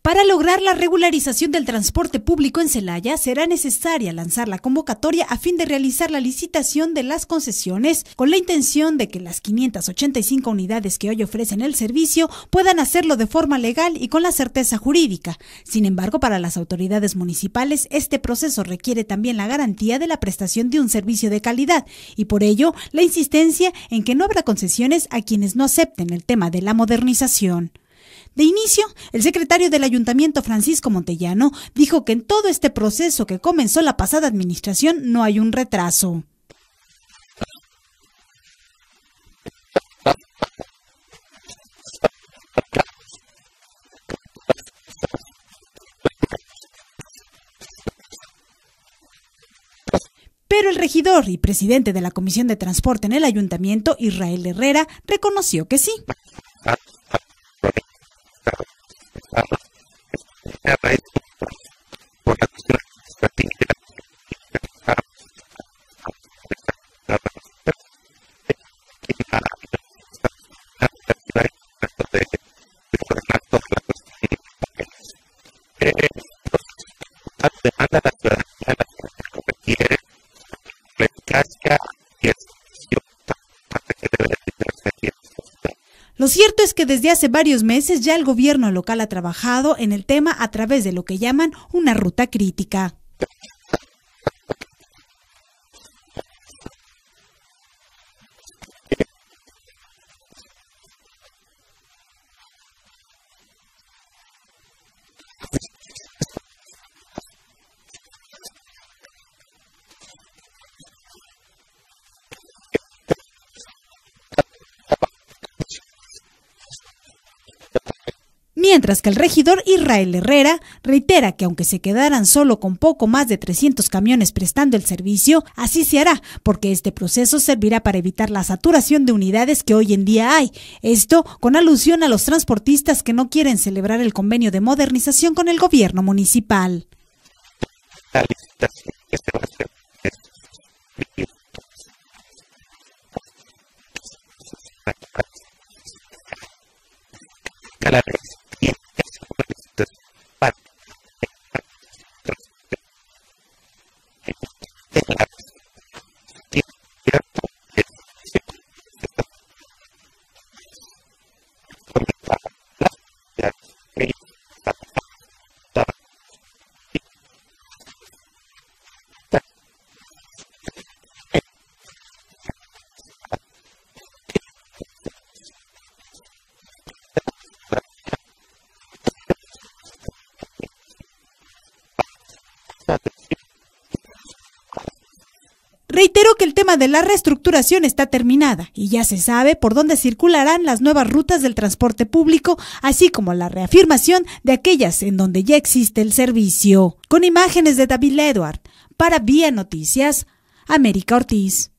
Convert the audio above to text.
Para lograr la regularización del transporte público en Celaya, será necesaria lanzar la convocatoria a fin de realizar la licitación de las concesiones, con la intención de que las 585 unidades que hoy ofrecen el servicio puedan hacerlo de forma legal y con la certeza jurídica. Sin embargo, para las autoridades municipales, este proceso requiere también la garantía de la prestación de un servicio de calidad y por ello, la insistencia en que no habrá concesiones a quienes no acepten el tema de la modernización. De inicio, el secretario del Ayuntamiento, Francisco Montellano, dijo que en todo este proceso que comenzó la pasada administración no hay un retraso. Pero el regidor y presidente de la Comisión de Transporte en el Ayuntamiento, Israel Herrera, reconoció que sí. Lo cierto es que desde hace varios meses ya el gobierno local ha trabajado en el tema a través de lo que llaman una ruta crítica. Mientras que el regidor Israel Herrera reitera que aunque se quedaran solo con poco más de 300 camiones prestando el servicio, así se hará, porque este proceso servirá para evitar la saturación de unidades que hoy en día hay. Esto con alusión a los transportistas que no quieren celebrar el convenio de modernización con el gobierno municipal. La licitación que se va a hacer Reitero que el tema de la reestructuración está terminada y ya se sabe por dónde circularán las nuevas rutas del transporte público, así como la reafirmación de aquellas en donde ya existe el servicio. Con imágenes de David Edward, para Vía Noticias, América Ortiz.